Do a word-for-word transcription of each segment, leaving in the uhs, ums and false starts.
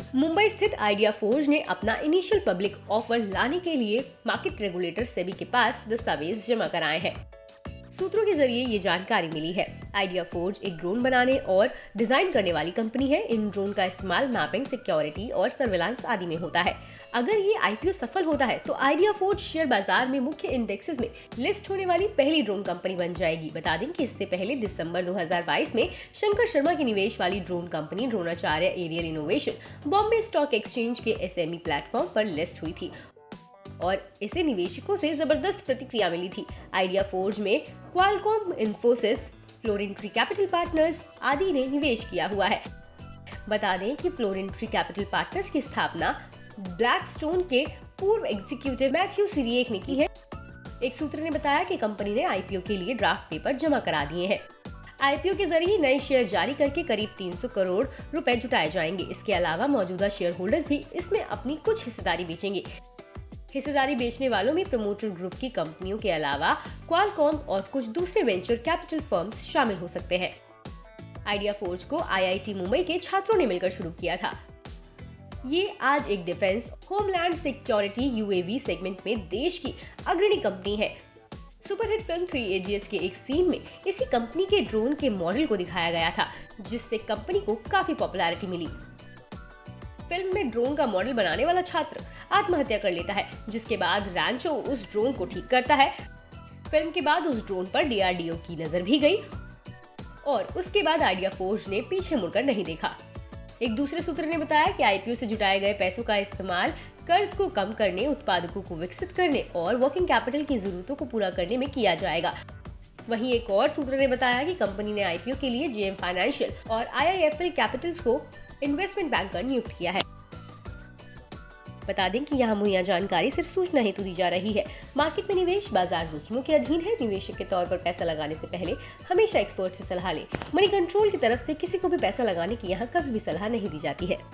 मुंबई स्थित idea forge ने अपना इनिशियल पब्लिक ऑफर लाने के लिए मार्केट रेगुलेटर सेबी के पास दस्तावेज जमा कराए हैं। सूत्रों के जरिए ये जानकारी मिली है। आइडिया फोर्ज एक ड्रोन बनाने और डिजाइन करने वाली कंपनी है। इन ड्रोन का इस्तेमाल मैपिंग, सिक्योरिटी और सर्विलांस आदि में होता है। अगर ये आईपीओ सफल होता है तो आइडिया फोर्ज शेयर बाजार में मुख्य इंडेक्सेस में लिस्ट होने वाली पहली ड्रोन कंपनी बन जाएगी। बता दें कि इससे पहले दिसंबर दो हज़ार बाईस में शंकर शर्मा की निवेश वाली drone company Dronacharya aerial innovation Bombay stock exchange के एसएमई प्लेटफॉर्म पर लिस्ट हुई थी और इसे निवेशकों से जबरदस्त प्रतिक्रिया मिली थी। आइडिया फोर्ज में Qualcomm, Infosys, Florintree capital partners आदि ने निवेश किया हुआ है। बता दें कि फ्लोरेंट्री कैपिटल पार्टनर्स की स्थापना ब्लैकस्टोन के पूर्व एग्जीक्यूटिव मैथ्यू सीरियक ने की है। एक सूत्र ने बताया कि कंपनी ने आईपीओ के लिए ड्राफ्ट पेपर जमा करा दिए हैं। आईपीओ के जरिए नए शेयर जारी करके करीब तीन सौ करोड़ रुपए जुटाए जाएंगे। इसके अलावा मौजूदा शेयर होल्डर्स भी इसमें अपनी कुछ हिस्सेदारी बेचेंगे। हिस्सेदारी बेचने वालों में प्रमोटर ग्रुप की कंपनियों के अलावा क्वालकॉम और कुछ दूसरे वेंचर कैपिटल फर्म्स शामिल हो सकते हैं। आइडिया फोर्ज को आईआईटी मुंबई के छात्रों ने मिलकर शुरू किया था। ये आज एक defence, homeland security, UAV segment में देश की अग्रणी कंपनी है। सुपरहिट फिल्म थ्री इडियट्स के एक सीन में इसी कंपनी के ड्रोन के मॉडल को दिखाया गया था, जिससे कंपनी को काफी पॉपुलैरिटी मिली। फिल्म में ड्रोन का मॉडल बनाने वाला छात्र आत्महत्या कर लेता है, जिसके बाद रैंचो उस ड्रोन को ठीक करता है। फिल्म के बाद उस ड्रोन पर डीआरडीओ की नजर भी गई और उसके बाद आइडिया फोर्ज ने पीछे मुड़कर नहीं देखा। एक दूसरे सूत्र ने बताया कि आईपीओ से जुटाए गए पैसों का इस्तेमाल कर्ज को कम करने, उत्पादकों को विकसित करने और वर्किंग कैपिटल की जरूरतों को पूरा करने में किया जाएगा। वहीं एक और सूत्र ने बताया कि कंपनी ने आईपीओ के लिए जेएम फाइनेंशियल और आईआईएफएल कैपिटल्स को इन्वेस्टमेंट बैंकर नियुक्त किया है। बता दें कि यहाँ मुहैया जानकारी सिर्फ सूचना हेतु दी जा रही है। मार्केट में निवेश बाजार जोखिमों के अधीन है। निवेशक के तौर पर पैसा लगाने से पहले हमेशा एक्सपर्ट से सलाह लें। मनी कंट्रोल की तरफ से किसी को भी पैसा लगाने की यहाँ कभी भी सलाह नहीं दी जाती है।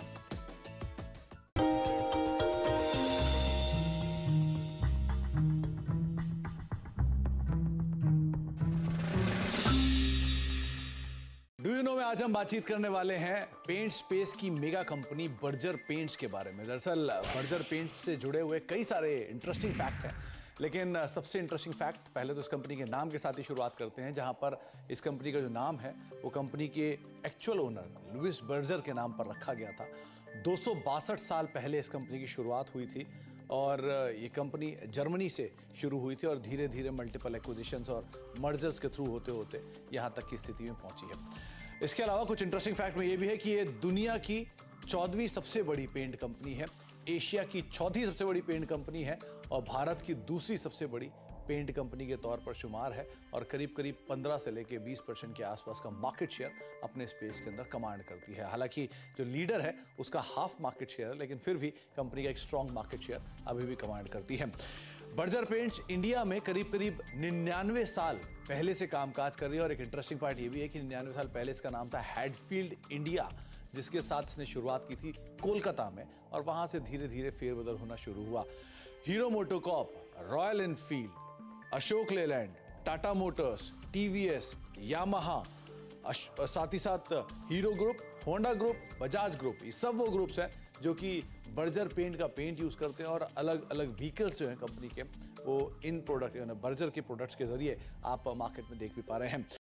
डू यू नो में आज हम बातचीत करने वाले हैं पेंट स्पेस की मेगा कंपनी बर्जर पेंट्स के बारे में। दरअसल बर्जर पेंट्स से जुड़े हुए कई सारे इंटरेस्टिंग फैक्ट हैं, लेकिन सबसे इंटरेस्टिंग फैक्ट पहले तो इस कंपनी के नाम के साथ ही शुरुआत करते हैं, जहां पर इस कंपनी का जो नाम है वो कंपनी के एक्चुअल ओनर लुइस बर्जर के नाम पर रखा गया था। दो सौ बासठ साल पहले इस कंपनी की शुरुआत हुई थी और ये कंपनी जर्मनी से शुरू हुई थी और धीरे धीरे मल्टीपल एक्विजिशंस और मर्जर्स के थ्रू होते होते यहाँ तक की स्थिति में पहुंची है। इसके अलावा कुछ इंटरेस्टिंग फैक्ट में ये भी है कि ये दुनिया की चौदहवीं सबसे बड़ी पेंट कंपनी है, एशिया की चौथी सबसे बड़ी पेंट कंपनी है और भारत की दूसरी सबसे बड़ी पेंट कंपनी के तौर पर शुमार है और करीब करीब पंद्रह से लेकर बीस परसेंट के आसपास का मार्केट शेयर अपने स्पेस के अंदर कमांड करती है। हालांकि जो लीडर है उसका हाफ मार्केट शेयर है, लेकिन फिर भी कंपनी का एक स्ट्रॉन्ग मार्केट शेयर अभी भी कमांड करती है। बर्जर पेंट्स इंडिया में करीब करीब निन्यानवे साल पहले से कामकाज कर रही है और एक इंटरेस्टिंग पार्ट ये भी है कि निन्यानवे साल पहले इसका नाम था हैडफील्ड इंडिया, जिसके साथ इसने शुरुआत की थी कोलकाता में और वहां से धीरे धीरे फेरबदल होना शुरू हुआ। Hero MotoCorp, Royal Enfield, Ashok Leyland, Tata motors, TVS, Yamaha, साथ ही साथ Hero group, Honda group, Bajaj group, ये सब वो ग्रुप्स हैं जो कि बर्जर पेंट का पेंट यूज करते हैं और अलग अलग व्हीकल्स जो हैं कंपनी के वो इन प्रोडक्ट बर्जर के प्रोडक्ट्स के जरिए आप मार्केट में देख भी पा रहे हैं।